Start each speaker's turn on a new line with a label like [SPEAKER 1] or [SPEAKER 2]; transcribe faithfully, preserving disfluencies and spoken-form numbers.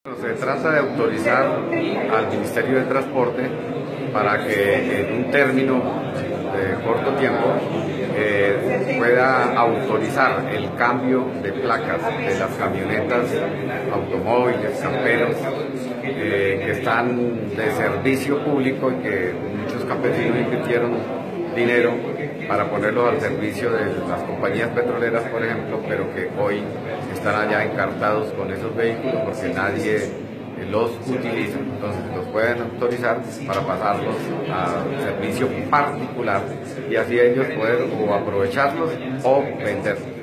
[SPEAKER 1] Se trata de autorizar al Ministerio de Transporte para que en un término de corto tiempo eh, pueda autorizar el cambio de placas de las camionetas, automóviles, camperos eh, que están de servicio público y que muchos campesinos invirtieron dinero para ponerlos al servicio de las compañías petroleras, por ejemplo, pero que hoy están allá encartados con esos vehículos porque nadie los utiliza. Entonces los pueden autorizar para pasarlos a servicio particular y así ellos poder o aprovecharlos o venderlos.